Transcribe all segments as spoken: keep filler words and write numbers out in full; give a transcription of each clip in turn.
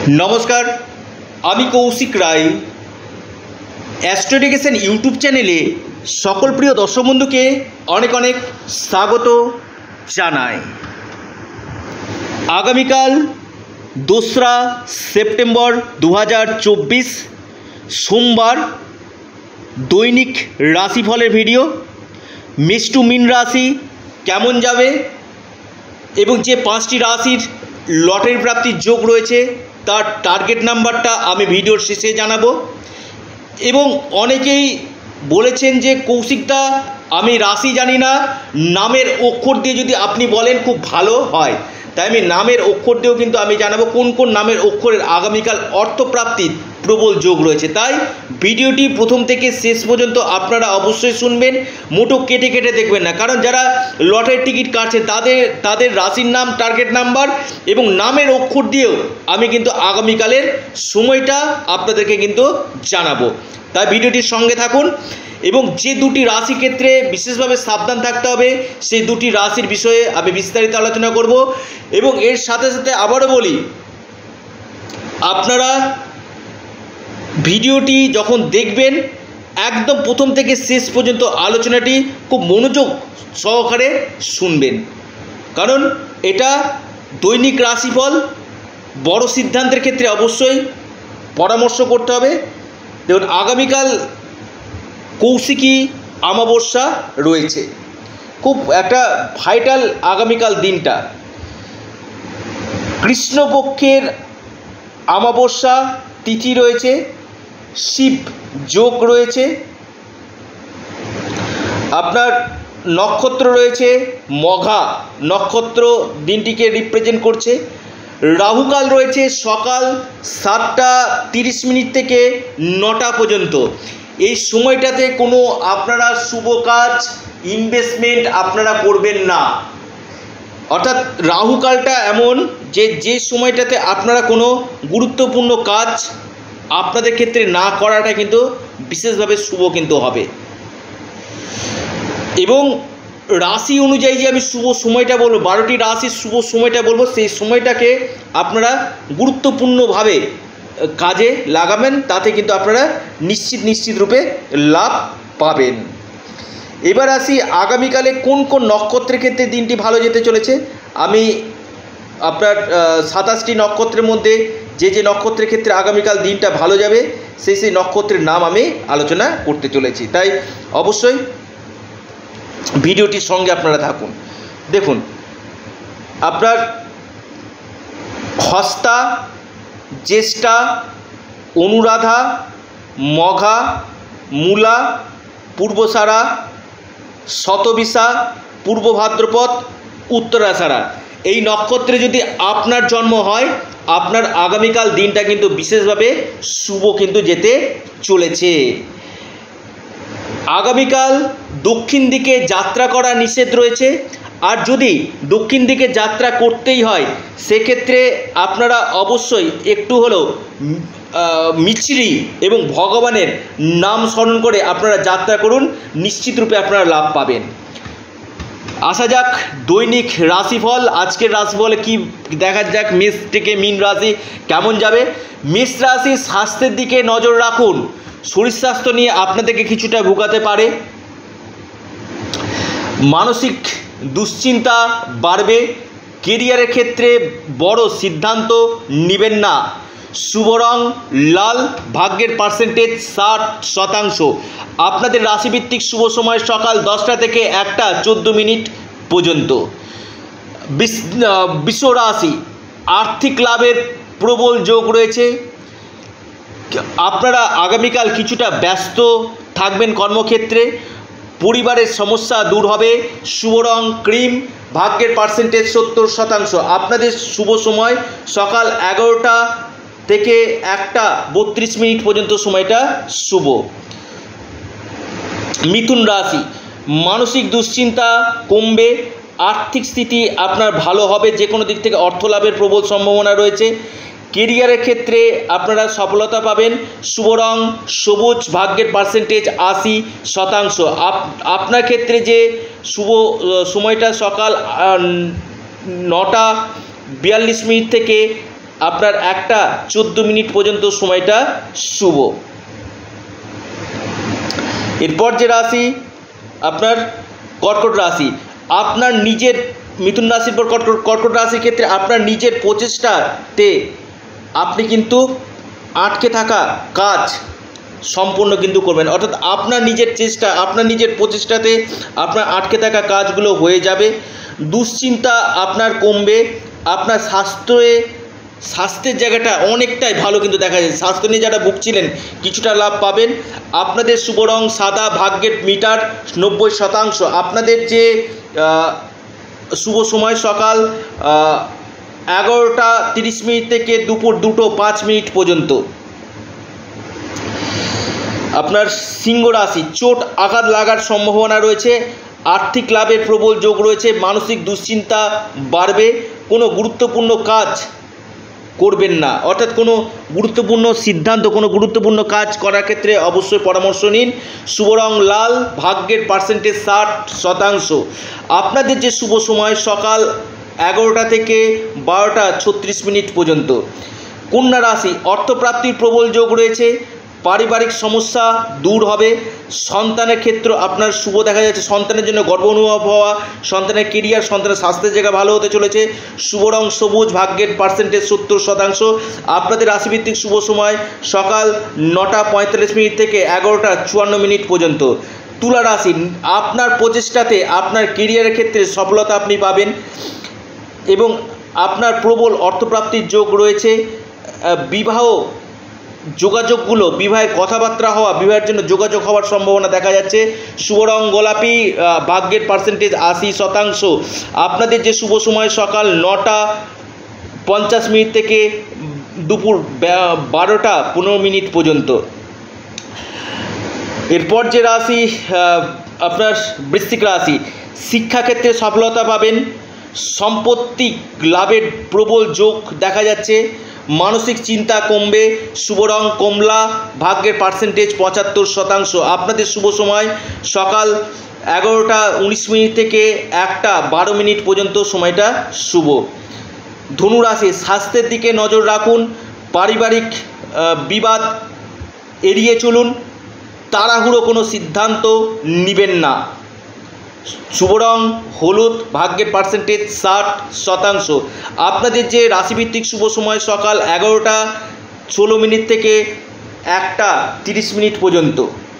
नमस्कार आमी Kaushik Roy astro education YouTube चैनेले सकल प्रिय दर्शक बंधु के अनेक अनेक स्वागत जानाई। आगामीकाल दोसरा सेप्टेम्बर दो हज़ार चौबीस सोमवार दैनिक राशिफलेर भिडियो मेष टू मीन राशि केमन जाबे एबं जे पाँचटी राशिर लटारि प्राप्तिर योग रयेछे तार टार्गेट नम्बरटा आमी भिडियोर शेषे जानाबो। एबं अनेकेई बोलेछेन जे कौशिकदा आमी राशि जानी ना, नामेर अक्षर दिए यदि आपनी बोलेन खूब भालो हय, ताई आमी नामेर अक्षर दिएও किन्तु आमी जानाबो कोन कोन नामेर अक्षरेर आगामीकाल अर्थप्राप्तिर प्रबल योग रयेछे। ताई भिडियोटी प्रथम थेके शेष पर्यन्त आपनारा अवश्यई शुनबेन, मोटो केटे केटे देखबेन ना, कारण जारा लटारि टिकिट काटছে तादेर तादेर राशिर नाम टार्गेट नाम्बार एबं नामेर अक्षर दिएও आमी किन्तु आगामीकालेर সময়টা আপনাদেরকে কিন্তু জানাবো। তাই ভিডিওটির সঙ্গে থাকুন এবং যে দুটি রাশি ক্ষেত্রে বিশেষভাবে সাবধান থাকতে হবে সেই দুটি রাশির বিষয়ে আমি বিস্তারিত আলোচনা করব। এবং এর সাথে সাথে আবারও বলি, আপনারা ভিডিওটি যখন দেখবেন একদম প্রথম থেকে শেষ পর্যন্ত আলোচনাটি খুব মনোযোগ সহকারে শুনবেন, কারণ এটা দৈনিক রাশিফল। বড় সিদ্ধান্তের ক্ষেত্রে অবশ্যই পরামর্শ করতে হবে। দেখুন, আগামীকাল কৌশিকী অমাবস্যা রয়েছে, খুব একটা ভাইটাল আগামীকাল দিনটা। কৃষ্ণপক্ষের অমাবস্যা তিথি রয়েছে, শিব যোগ রয়েছে, আপনার নক্ষত্র রয়েছে মঘা নক্ষত্র দিনটিকে রিপ্রেজেন্ট করছে। রাহুকাল রয়েছে সকাল সাতটা তিরিশ মিনিট থেকে নটা পর্যন্ত। এই সময়টাতে কোনো আপনারা শুভ কাজ ইনভেস্টমেন্ট আপনারা করবেন না, অর্থাৎ রাহুকালটা এমন যে যে সময়টাতে আপনারা কোনো গুরুত্বপূর্ণ কাজ আপনাদের ক্ষেত্রে না করাটা কিন্তু বিশেষভাবে শুভ কিন্তু হবে। এবং রাশি অনুযায়ী যে আমি শুভ সময়টা বলবো, বারোটি রাশির শুভ সময়টা বলবো, সেই সময়টাকে আপনারা গুরুত্বপূর্ণভাবে কাজে লাগাবেন, তাতে কিন্তু আপনারা নিশ্চিত নিশ্চিত রূপে লাভ পাবেন। এবার আসি আগামীকালে কোন কোন নক্ষত্রের ক্ষেত্রে দিনটি ভালো যেতে চলেছে। আমি আপনার সাতাশটি নক্ষত্রের মধ্যে যে যে নক্ষত্রের ক্ষেত্রে আগামীকাল দিনটা ভালো যাবে সেই সেই নক্ষত্রের নাম আমি আলোচনা করতে চলেছি, তাই অবশ্যই ভিডিওটির সঙ্গে আপনারা থাকুন। দেখুন, আপনার হস্তা, জ্যেষ্ঠা, অনুরাধা, মঘা, মূলা, পূর্বসারা, শতবিশা, পূর্ব ভাদ্রপদ, উত্তরাষাঢ়া, এই নক্ষত্রে যদি আপনার জন্ম হয় আপনার আগামীকাল দিনটা কিন্তু বিশেষভাবে শুভ কিন্তু যেতে চলেছে। আগামীকাল দক্ষিণ দিকে যাত্রা করা নিষেধ রয়েছে, আর যদি দক্ষিণ দিকে যাত্রা করতেই হয় সেক্ষেত্রে আপনারা অবশ্যই একটু হলেও মিছরি এবং ভগবানের নাম স্মরণ করে আপনারা যাত্রা করুন, নিশ্চিত রূপে আপনারা লাভ পাবেন। আসা যাক দৈনিক রাশিফল। আজকের রাশিফলে কি দেখা যাক, মেষ থেকে মীন রাশি কেমন যাবে। মেষ রাশি স্বাস্থ্যের দিকে নজর রাখুন, শরীর স্বাস্থ্য নিয়ে আপনাদেরকে কিছুটা ভোগাতে পারে। মানসিক দুশ্চিন্তা বাড়বে। কেরিয়ারের ক্ষেত্রে বড় সিদ্ধান্ত নেবেন না। শুভ রং লাল, ভাগ্যের পার্সেন্টেজ ষাট শতাংশ। আপনাদের রাশিভিত্তিক শুভ সময় সকাল দশটা থেকে একটা চোদ্দো মিনিট পর্যন্ত। বৃষ রাশি আর্থিক লাভের প্রবল যোগ রয়েছে। আপনারা আগামীকাল কিছুটা ব্যস্ত থাকবেন কর্মক্ষেত্রে, পরিবারের সমস্যা দূর হবে। শুভ রং ক্রিম, ভাগ্যের পার্সেন্টেজ সত্তর শতাংশ। আপনাদের শুভ সময় সকাল এগারোটা থেকে একটা বত্রিশ মিনিট পর্যন্ত সময়টা শুভ। মিথুন রাশি মানসিক দুশ্চিন্তা কমবে, আর্থিক স্থিতি আপনার ভালো হবে, যে কোনো দিক থেকে অর্থ লাভের প্রবল সম্ভাবনা রয়েছে। কেরিয়ারের ক্ষেত্রে আপনারা সফলতা পাবেন। শুভ রং সবুজ, ভাগ্যের পার্সেন্টেজ আশি শতাংশ। আপনার ক্ষেত্রে যে শুভ সময়টা সকাল নটা বিয়াল্লিশ মিনিট থেকে আপনার একটা চোদ্দো মিনিট পর্যন্ত সময়টা শুভ। এরপর যে রাশি আপনার কর্কট রাশি, আপনার নিজের মিথুন রাশির পর কর্কট কর্কট রাশির ক্ষেত্রে আপনার নিজের প্রচেষ্টাতে আপনি কিন্তু আটকে থাকা কাজ সম্পূর্ণ কিন্তু করবেন, অর্থাৎ আপনার নিজের চেষ্টা আপনার নিজের প্রচেষ্টাতে আপনার আটকে থাকা কাজগুলো হয়ে যাবে। দুশ্চিন্তা আপনার কমবে, আপনার স্বাস্থ্যে স্বাস্থ্যের জায়গাটা অনেকটাই ভালো কিন্তু দেখা যায়, স্বাস্থ্য নিয়ে যারা ভুগছিলেন কিছুটা লাভ পাবেন। আপনাদের শুভ রং সাদা, ভাগ্যের মিটার নব্বই শতাংশ। আপনাদের যে শুভ সময় সকাল এগারোটা তিরিশ মিনিট থেকে দুপুর দুটো পাঁচ মিনিট পর্যন্ত। আপনার সিংহ রাশি, চোট আঘাত লাগার সম্ভাবনা রয়েছে, আর্থিক লাভের প্রবল যোগ রয়েছে, মানসিক দুশ্চিন্তা বাড়বে, কোনো গুরুত্বপূর্ণ কাজ করবেন না, অর্থাৎ কোনো গুরুত্বপূর্ণ সিদ্ধান্ত কোনো গুরুত্বপূর্ণ কাজ করার ক্ষেত্রে অবশ্যই পরামর্শ নিন। শুভ রং লাল, ভাগ্যের পার্সেন্টেজ ষাট শতাংশ। আপনাদের যে শুভ সময় সকাল এগারোটা থেকে বারোটা ছত্রিশ মিনিট পর্যন্ত। কন্যা রাশি, অর্থপ্রাপ্তির প্রবল যোগ রয়েছে, পারিবারিক সমস্যা দূর হবে, সন্তানের ক্ষেত্র আপনার শুভ দেখা যাচ্ছে, সন্তানের জন্য গর্ব অনুভব হওয়া, সন্তানের কেরিয়ার সন্তানের স্বাস্থ্যের জায়গা ভালো হতে চলেছে। শুভ রং সবুজ, ভাগ্যের পার্সেন্টেজ সত্তর শতাংশ। আপনাদের রাশিভিত্তিক শুভ সময় সকাল নটা পঁয়তাল্লিশ মিনিট থেকে এগারোটা চুয়ান্ন মিনিট পর্যন্ত। তুলা রাশি, আপনার প্রচেষ্টাতে আপনার কেরিয়ারের ক্ষেত্রে সফলতা আপনি পাবেন এবং আপনার প্রবল অর্থপ্রাপ্তির যোগ রয়েছে। বিবাহ যোগাযোগগুলো, বিবাহের কথাবার্তা হওয়া, বিবাহের জন্য যোগাযোগ হওয়ার সম্ভাবনা দেখা যাচ্ছে। শুভ রং গোলাপি, ভাগ্যের পার্সেন্টেজ আশি শতাংশ। আপনাদের যে শুভ সময় সকাল নটা পঞ্চাশ মিনিট থেকে দুপুর বারোটা পনেরো মিনিট পর্যন্ত। এরপর যে রাশি আপনার বৃশ্চিক রাশি, শিক্ষাক্ষেত্রে সফলতা পাবেন, সম্পত্তি লাভের প্রবল যোগ দেখা যাচ্ছে, মানসিক চিন্তা কমবে। শুভ রং কমলা, ভাগ্যের পার্সেন্টেজ পঁচাত্তর শতাংশ। আপনাদের শুভ সময় সকাল এগারোটা উনিশ মিনিট থেকে একটা বারো মিনিট পর্যন্ত সময়টা শুভ। ধনু রাশি, স্বাস্থ্যের দিকে নজর রাখুন, পারিবারিক বিবাদ এড়িয়ে চলুন, তাড়াহুড়ো কোনো সিদ্ধান্ত নেবেন না। শুভ রং হলুদ, ভাগ্যের পার্সেন্টেজ ষাট শতাংশ। আপনাদের যে রাশিভিত্তিক শুভ সময় সকাল এগারোটা ষোলো মিনিট থেকে একটা তিরিশ মিনিট পর্যন্ত।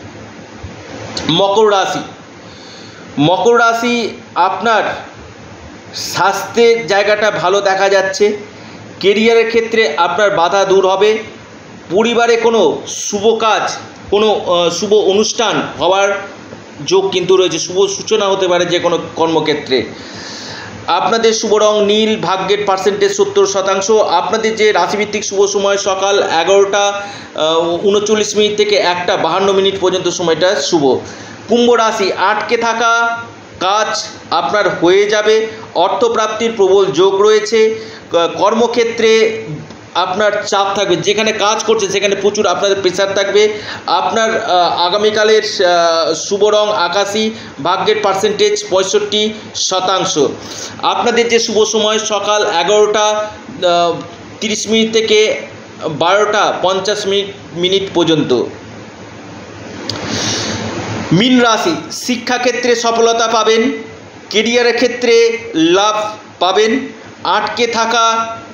মকর রাশি, মকর রাশি আপনার স্বাস্থ্যের জায়গাটা ভালো দেখা যাচ্ছে, কেরিয়ারের ক্ষেত্রে আপনার বাধা দূর হবে, পরিবারে কোনো শুভ কাজ কোনো শুভ অনুষ্ঠান হওয়ার যোগ কিন্তু রয়েছে, শুভ সূচনা হতে পারে যে কোনো কর্মক্ষেত্রে। আপনাদের শুভ রং নীল, ভাগ্যের পার্সেন্টেজ সত্তর শতাংশ। আপনাদের যে রাশিভিত্তিক শুভ সময় সকাল এগারোটা উনচল্লিশ মিনিট থেকে একটা বাহান্ন মিনিট পর্যন্ত সময়টা শুভ। কুম্ভ রাশি, আটকে থাকা কাজ আপনার হয়ে যাবে, অর্থপ্রাপ্তির প্রবল যোগ রয়েছে, কর্মক্ষেত্রে আপনার চাপ থাকবে, যেখানে কাজ করছে সেখানে প্রচুর আপনাদের প্রেশার থাকবে। আপনার আগামীকালের শুভ রং আকাশি, ভাগ্যের পার্সেন্টেজ পঁয়ষট্টি শতাংশ। আপনাদের যে শুভ সময় সকাল এগারোটা তিরিশ মিনিট থেকে বারোটা পঞ্চাশ মিনিট মিনিট পর্যন্ত। মীন রাশি, শিক্ষাক্ষেত্রে সফলতা পাবেন, কেরিয়ারের ক্ষেত্রে লাভ পাবেন, আটকে থাকা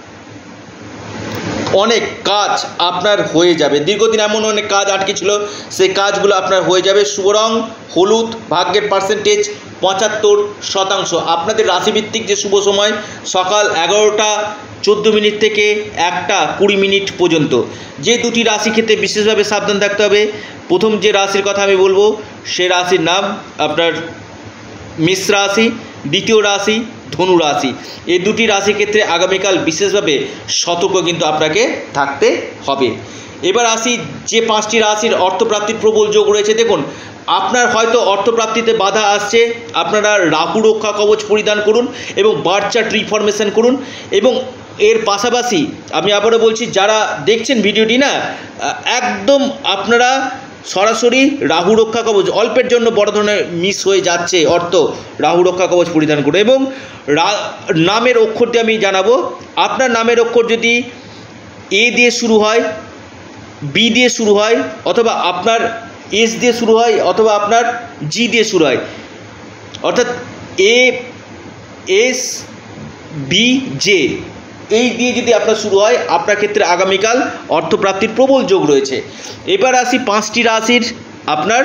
অনেক কাজ আপনার হয়ে যাবে, দীর্ঘদিন এমন অনেক কাজ আটকে ছিল সেই কাজগুলো আপনার হয়ে যাবে। শুভ রং হলুদ, ভাগ্যের পার্সেন্টেজ পঁচাত্তর শতাংশ। আপনাদের রাশিভিত্তিক যে শুভ সময় সকাল এগারোটা চোদ্দো মিনিট থেকে একটা কুড়ি মিনিট পর্যন্ত। যে দুটি রাশি ক্ষেত্রে বিশেষভাবে সাবধান থাকতে হবে, প্রথম যে রাশির কথা আমি বলবো সে রাশির নাম আপনার মেষ রাশি, দ্বিতীয় রাশি ধনু রাশি। এই দুটি রাশির ক্ষেত্রে আগামীকাল বিশেষভাবে সতর্ক কিন্তু আপনাকে থাকতে হবে। এবার আসি যে পাঁচটি রাশির অর্থপ্রাপ্তির প্রবল যোগ রয়েছে। দেখুন, আপনার হয়তো অর্থপ্রাপ্তিতে বাধা আসছে, আপনারা রাহু রক্ষা কবচ পরিধান করুন এবং বার্থ চার্ট রিফরমেশন করুন। এবং এর পাশাপাশি আমি আবারও বলছি, যারা দেখছেন ভিডিওটি না, একদম আপনারা সরাসরি রাহু রক্ষা কবচ, অল্পের জন্য বড় ধরনের মিস হয়ে যাচ্ছে অর্থ, রাহু রক্ষা কবচ পরিধান করুন। এবং নামের অক্ষর দিয়ে আমি জানাবো, আপনার নামের অক্ষর যদি এ দিয়ে শুরু হয়, বি দিয়ে শুরু হয়, অথবা আপনার এস দিয়ে শুরু হয়, অথবা আপনার জি দিয়ে শুরু হয়, অর্থাৎ এ এস বি জে এই দিয়ে যদি আপনার শুরু হয়, আপনার ক্ষেত্রে আগামীকাল অর্থপ্রাপ্তির প্রবল যোগ রয়েছে। এবার আসি পাঁচটি রাশির আপনার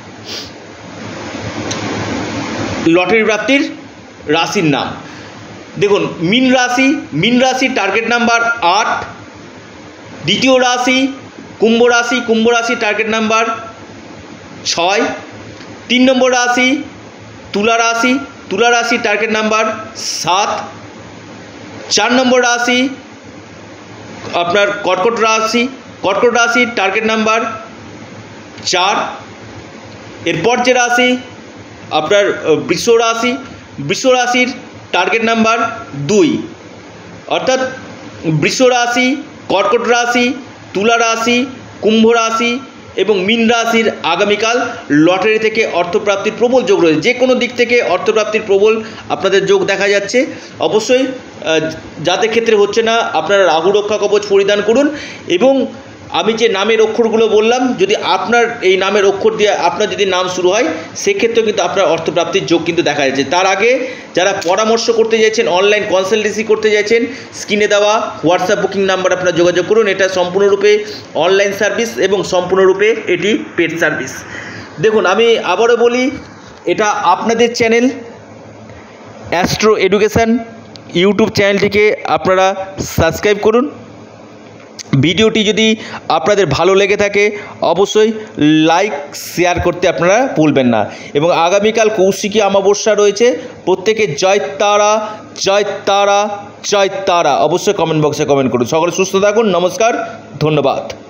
লটারি প্রাপ্তির রাশির নাম। দেখুন, মীন রাশি, মীন রাশির টার্গেট নাম্বার আট। দ্বিতীয় রাশি কুম্ভ রাশি, কুম্ভ রাশির টার্গেট নাম্বার ছয়। তিন নম্বর রাশি তুলা রাশি, তুলা রাশির টার্গেট নাম্বার সাত। চার নম্বর রাশি আপনার কর্কট রাশি, কর্কট রাশির টার্গেট নাম্বার চার। এরপর যে রাশি আপনার বৃষ রাশি, বৃষ রাশির টার্গেট নাম্বার দুই। অর্থাৎ বৃষ রাশি, কর্কট রাশি, তুলা রাশি, কুম্ভ রাশি এবং মীন রাশির আগামীকাল লটারি থেকে অর্থপ্রাপ্তির প্রবল যোগ রয়েছে। যে কোনো দিক থেকে অর্থপ্রাপ্তির প্রবল আপনাদের যোগ দেখা যাচ্ছে। অবশ্যই যাদের ক্ষেত্রে হচ্ছে না, আপনারা রাহু রক্ষা কবচ পরিধান করুন। এবং আমি যে নামের অক্ষরগুলো বললাম, যদি আপনার এই নামের অক্ষর দিয়ে আপনার যদি নাম শুরু হয়, সেক্ষেত্রেও কিন্তু আপনার অর্থপ্রাপ্তির যোগ কিন্তু দেখা যাচ্ছে। তার আগে যারা পরামর্শ করতে চাইছেন, অনলাইন কনসালটেন্সি করতে চাইছেন, স্ক্রিনে দেওয়া হোয়াটসঅ্যাপ বুকিং নাম্বার আপনারা যোগাযোগ করুন। এটা সম্পূর্ণরূপে অনলাইন সার্ভিস এবং সম্পূর্ণরূপে এটি পেড সার্ভিস। দেখুন, আমি আবারও বলি, এটা আপনাদের চ্যানেল অ্যাস্ট্রো এডুকেশান ইউটিউব চ্যানেলটিকে আপনারা সাবস্ক্রাইব করুন। ভিডিওটি যদি আপনাদের ভালো লেগে থাকে অবশ্যই লাইক শেয়ার করতে আপনারা ভুলবেন না। এবং আগামীকাল কৌশিকী অমাবস্যা রয়েছে। প্রত্যেকে জয় তারা, জয় তারা, জয় তারা অবশ্যই কমেন্ট বক্সে কমেন্ট করুন। সকলে সুস্থ থাকুন। নমস্কার, ধন্যবাদ।